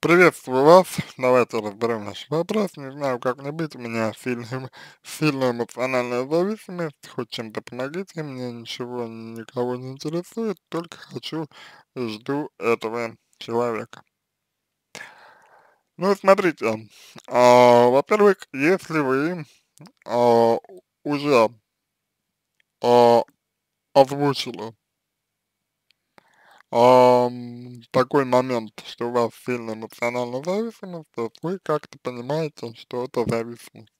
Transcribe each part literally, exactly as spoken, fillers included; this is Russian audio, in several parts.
Приветствую вас. Давайте разберем наш вопрос. Не знаю, как мне быть. У меня сильная, сильная эмоциональная зависимость. Хоть чем-то помогите. Мне ничего, никого не интересует. Только хочу и жду этого человека. Ну, смотрите. а, Во-первых, если вы а, уже а, озвучили ам, такой момент, что у вас сильная эмоциональная зависимость, то есть вы как-то понимаете, что это зависимость.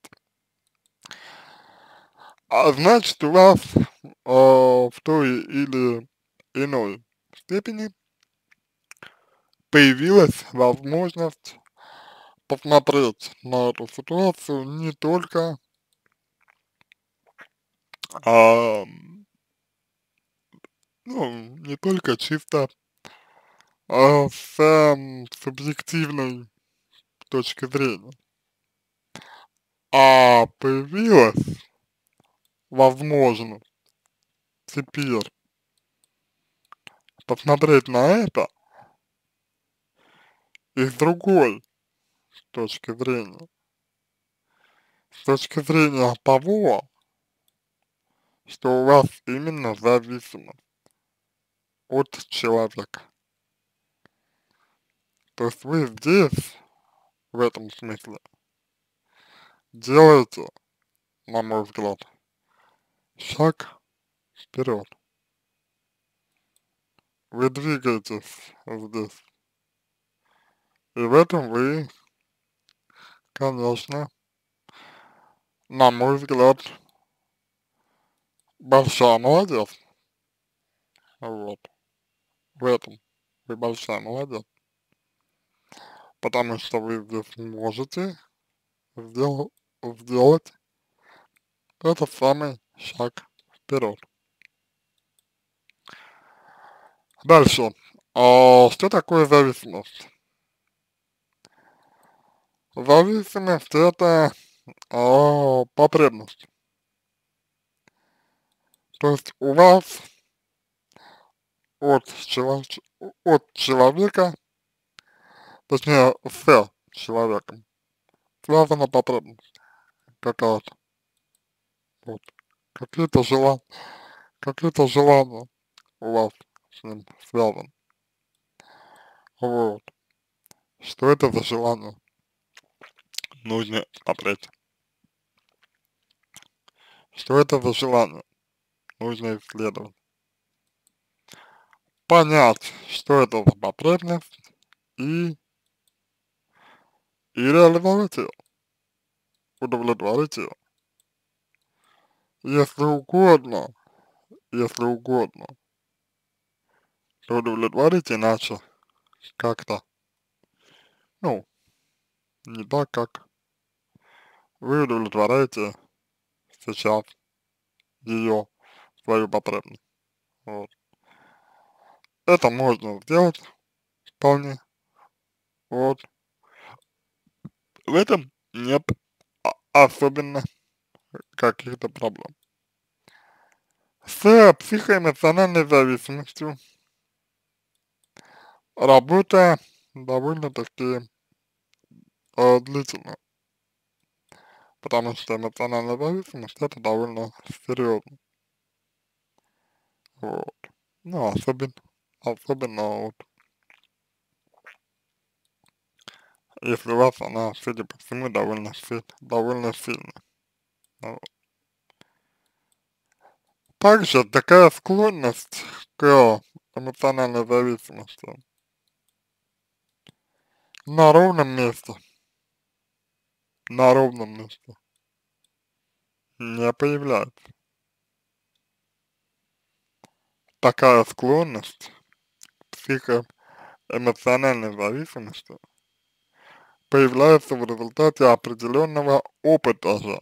А значит, у вас а, в той или иной степени появилась возможность посмотреть на эту ситуацию не только а, ну, не только чисто а, с ам, субъективной точки зрения, а появилась возможность теперь посмотреть на это и с другой точки зрения, с точки зрения того, что у вас именно зависимость от человека. То есть вы здесь, в этом смысле, делаете, на мой взгляд, шаг вперед. Вы двигаетесь здесь. И в этом вы, конечно, на мой взгляд, большая молодец. Вот. В этом вы большая молодец. Потому что вы здесь можете сдел сделать этот самый шаг вперед. Дальше. А, что такое зависимость? Зависимость это а, потребность. То есть у вас от, чело от человека, точнее с человеком, связана потребность какая-то. Вот. Какие-то желания, какие-то желания у вас с ним связаны. Вот. Что это за желание? Нужно смотреть. Что это за желание? Нужно исследовать. Понять, что это за потребность и, и реализовать ее, удовлетворить ее. Если угодно, если угодно, то удовлетворить иначе как-то, ну, не так, как вы удовлетворяете сейчас ее, свою потребность. Вот. Это можно сделать вполне. Вот. В этом нет а- особенно каких-то проблем. С психоэмоциональной зависимостью работа довольно-таки э, длительная, потому что эмоциональная зависимость это довольно серьезно. Вот. Ну, особенно, особенно вот, если у вас она, судя по всему, довольно, си- довольно сильная. Вот. Также такая склонность к эмоциональной зависимости на ровном месте, на ровном месте не появляется. Такая склонность к психоэмоциональной зависимости появляется в результате определенного опыта же,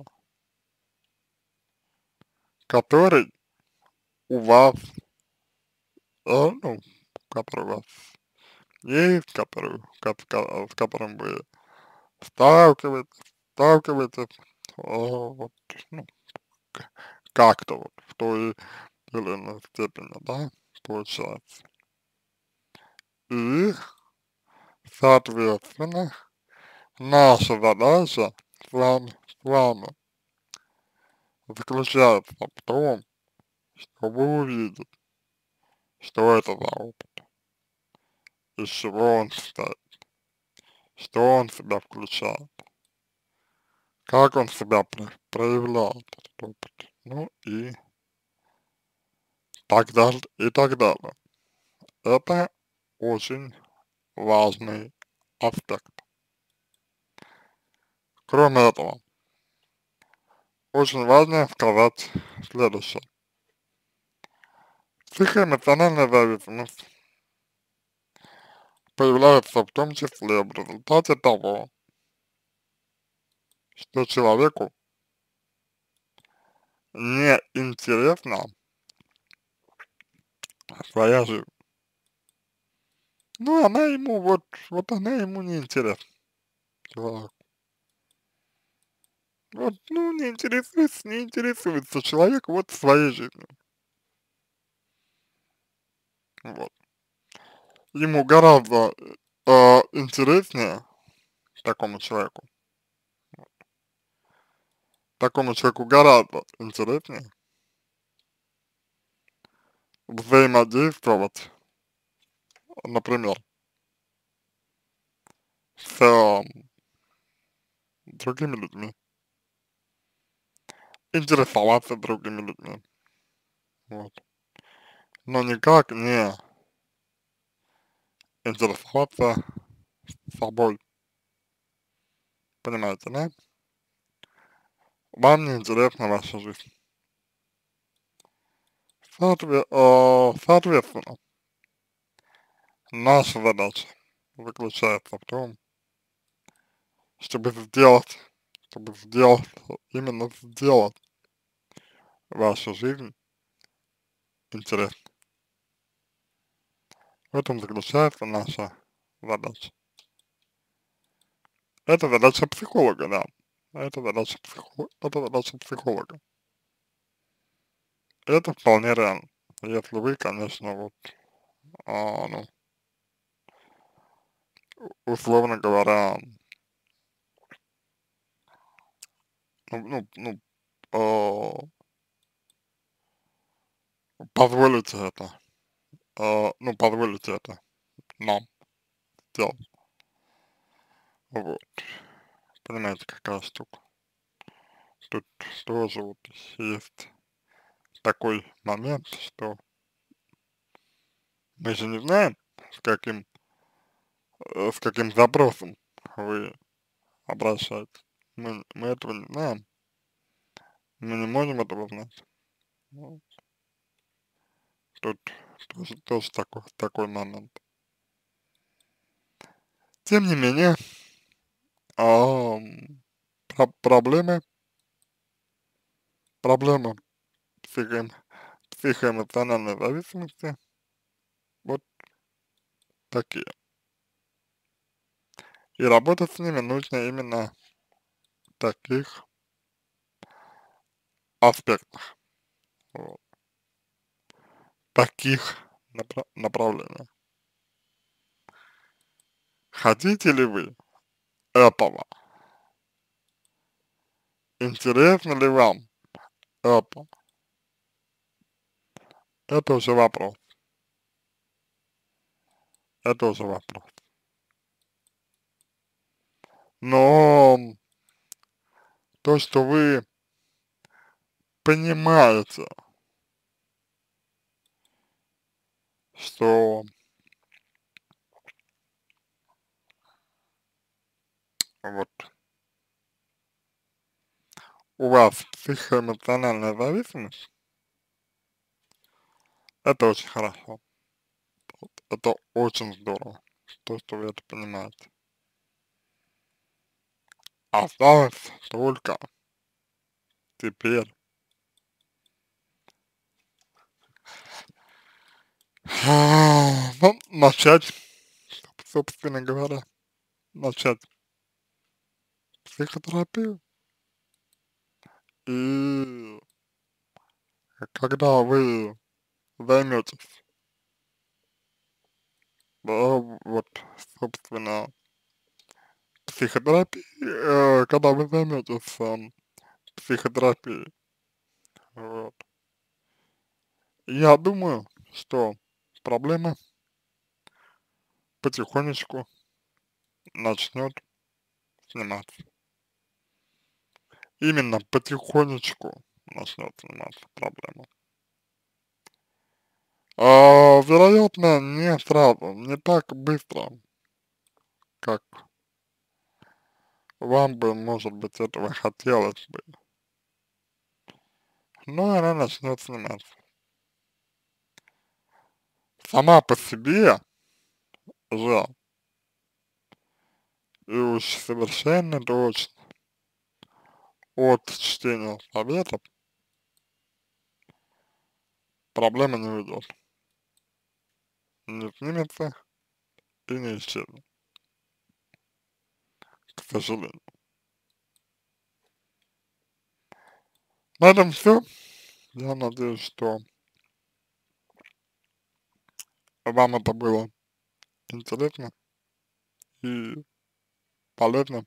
который у вас, э, ну, который у вас есть, который, ко- ко- с которым вы сталкиваетесь, сталкиваетесь, э, вот, ну, к- как-то вот в той или иной степени, да, получается. И Соответственно, наша задача с вами, с вами заключается в том, чтобы увидеть, что это за опыт, из чего он состоит, что он в себя включает, как он себя про- проявляет, этот опыт, ну и так далее, и так далее. Это очень важный аспект. Кроме этого, очень важно сказать следующее. Психоэмоциональная зависимость появляется в том числе в результате того, что человеку не интересна своя жизнь. Ну, она ему вот, вот она ему не интересна, человеку. Вот, ну, не интересуется, не интересуется человек вот своей жизнью. Вот. Ему гораздо э, интереснее такому человеку, такому человеку гораздо интереснее взаимодействовать, например, с э, другими людьми, интересоваться другими людьми, вот. Но никак не интересоваться собой, понимаете, да? Вам не интересна ваша жизнь. Соотве э, соответственно, наша задача заключается в том, чтобы сделать, чтобы сделать, именно сделать вашу жизнь интересной. В этом заключается наша задача. Это задача психолога, да. Это задача психолога, это задача психолога. Это вполне реально. Если вы, конечно, вот, а, ну, условно говоря, ну, ну, ну, а, позволите это, а, ну, позволите это нам делать. Вот. Понимаете, какая штука. Тут тоже вот есть такой момент, что мы же не знаем, с каким, э, с каким запросом вы обращаетесь. Мы, мы этого не знаем, мы не можем этого знать. Ну, тут тоже, тоже такой, такой момент. Тем не менее, ам, про проблемы, проблемы психо психоэмоциональной зависимости вот такие. И работать с ними нужно именно в таких аспектах, вот, таких напра направлениях. Хотите ли вы этого? Интересно ли вам это? Это уже вопрос. Это уже вопрос. Но то, что вы понимаете, что вот у вас психоэмоциональная зависимость, это очень хорошо. Это очень здорово, то, что вы это понимаете. Осталось только теперь ну, начать, собственно говоря, начать психотерапию. И когда вы займетесь Да, вот, собственно, психотерапия, э, когда вы займетесь эм, психотерапией, вот, я думаю, что проблема потихонечку начнет сниматься. Именно потихонечку начнет сниматься проблема. А, вероятно, не сразу, не так быстро, как вам бы, может быть, этого хотелось бы, но она начнет сниматься. Сама по себе же, и уж совершенно точно от чтения советов проблема не уйдет, не снимется и не исчезнет, к сожалению. На этом все. Я надеюсь, что вам это было интересно и полезно.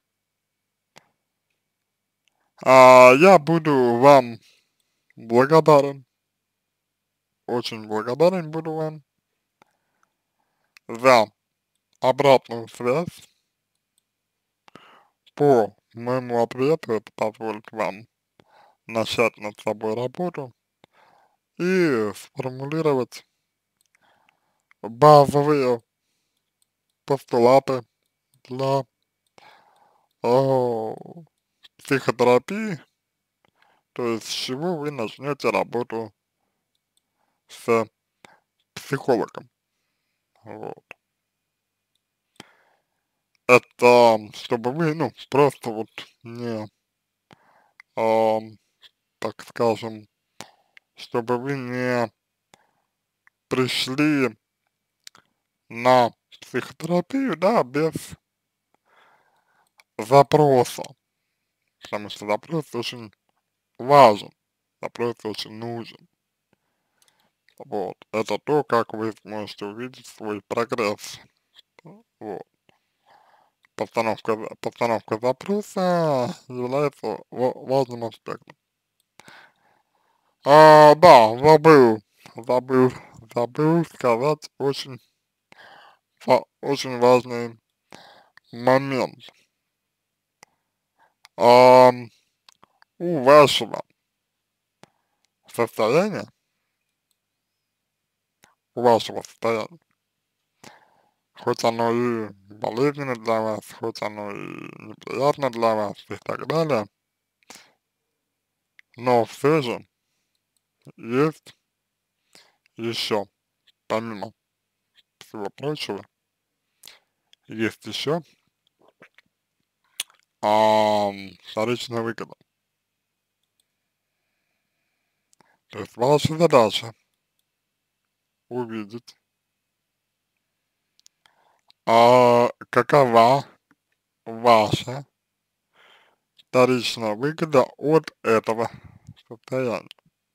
А, я буду вам благодарен, очень благодарен буду вам за обратную связь по моему ответу. Это позволит вам начать над собой работу и сформулировать базовые постулаты для а, психотерапии, то есть с чего вы начнете работу с психологом. Вот. Это чтобы вы, ну, просто вот не, ам, так скажем, чтобы вы не пришли на психотерапию, да, без запроса, потому что запрос очень важен, запрос очень нужен. Вот. Это то, как вы сможете увидеть свой прогресс. Вот. Постановка, за- постановка запроса является ва- важным аспектом. А, да, забыл, забыл, забыл сказать очень, ва- очень важный момент. А, у вашего состояния, у вашего состояния, хоть оно и болезненно для вас, хоть оно и неприятно для вас и так далее, но все же есть еще, помимо всего прочего, есть еще ам, вторичная выгода. То есть ваша задача увидеть, а, какова ваша вторичная выгода от этого состояния.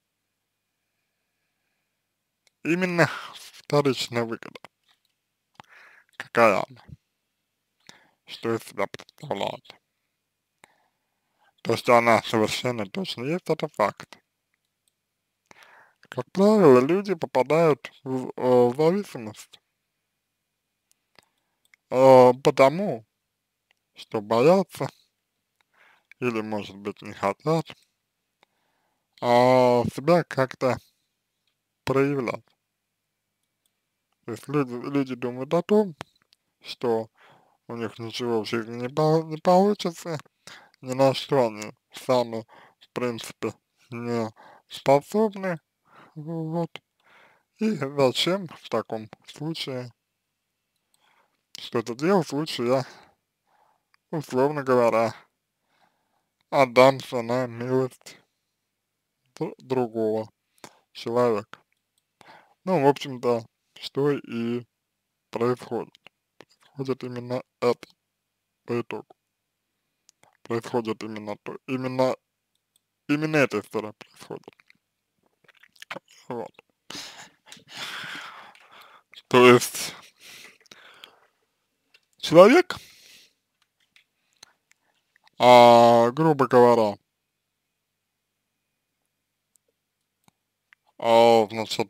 Именно вторичная выгода. Какая она? Что из себя представляет? То, что она совершенно точно есть, это факт. Как правило, люди попадают в, э, в зависимость, э, потому, что боятся или, может быть, не хотят а, себя как-то проявлять. То есть люди, люди думают о том, что у них ничего в жизни не, по- не получится, ни на что они сами, в принципе, не способны, вот. И зачем в таком случае что-то делать, лучше я, условно говоря, отдамся на милость д- другого человека. Ну, в общем-то, что и происходит. Происходит именно это по итогу. Происходит именно то, именно, именно эта история происходит. Вот. То есть человек, а, грубо говоря, а, значит,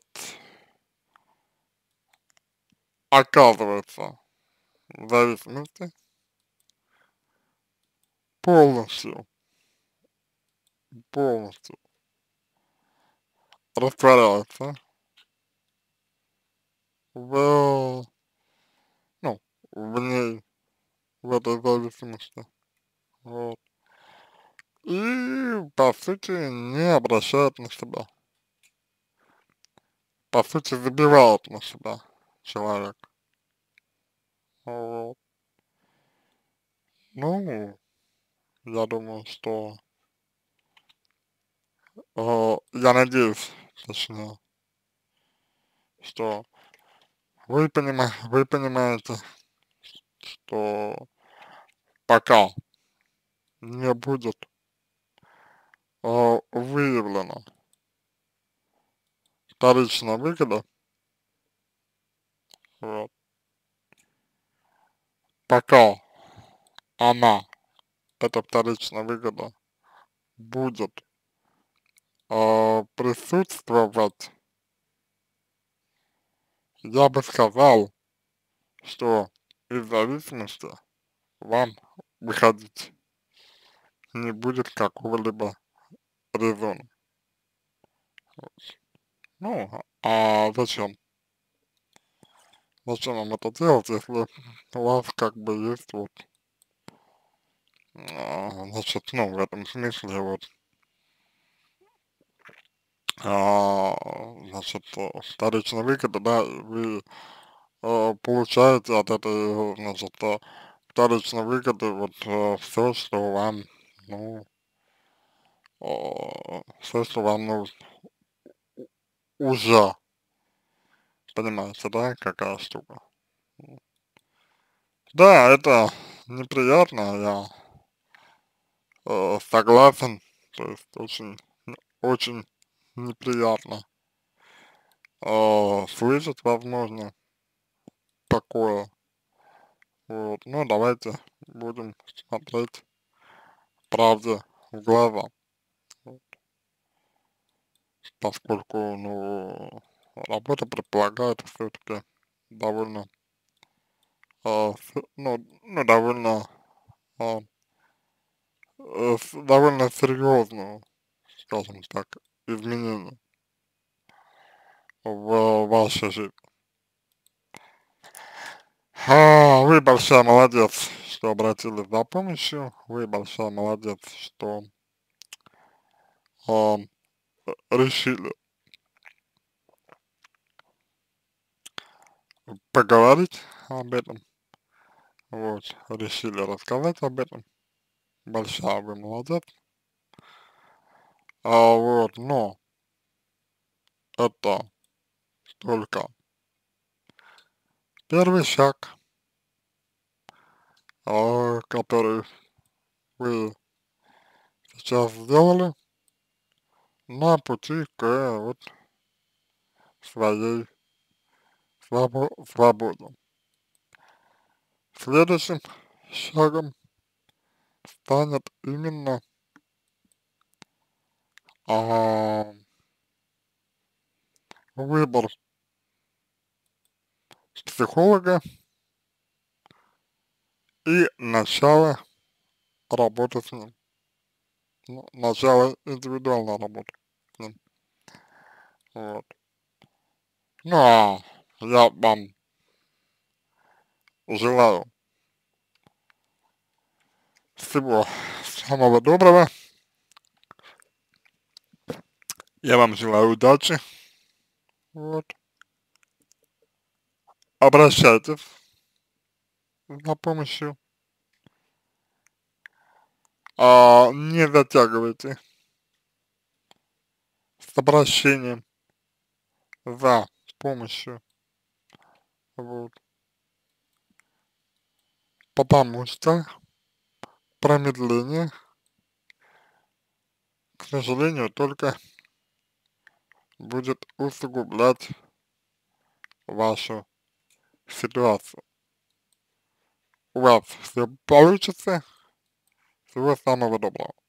оказывается в зависимости полностью, полностью растворяется в, ну, в ней, в этой зависимости, вот. И, по сути, не обращает на себя, по сути, забивает на себя человек, вот. Ну, я думаю, что, э, я надеюсь, точнее, что вы понима вы понимаете, что пока не будет, э, выявлено вторичная выгода, вот, пока она, эта вторичная выгода, будет, э, присутствовать, я бы сказал, что из зависимости вам выходить не будет какого-либо резона. Ну, а зачем? Зачем вам это делать, если у вас как бы есть вот, а, значит, ну, в этом смысле вот, а, значит, э, вторичная выгода, да, вы э, получаете от этой, э, значит, э, вторичной выгоды вот все, что вам, ну, все, что вам нужно уже, понимаете, да, какая штука. Да, это неприятно, я э, согласен, то есть очень, очень неприятно э, слышать, возможно, такое. Вот, ну давайте будем смотреть правде в глаза, вот, поскольку, ну, работа предполагает все-таки довольно, э, с- ну, ну, довольно, э, э, с- довольно серьезную, скажем так, изменение в вашей жизни. А, вы большая молодец, что обратились за помощью. Вы большая молодец, что а, решили поговорить об этом. Вот, решили рассказать об этом. Большая вы молодец. А вот, но это только первый шаг, а, который вы сейчас сделали на пути к вот своей свобо свободе. Следующим шагом станет именно а, выбор психолога и начало работы с ним. Ну, начало индивидуальной работы с ним. Вот. Ну, а я вам желаю всего самого доброго. Я вам желаю удачи. Вот. Обращайтесь за помощью. А, не затягивайте с обращением за помощью. Вот. Потому что промедление, к сожалению, только будет усугублять вашу ситуацию. у вас все получится. Всего самого доброго.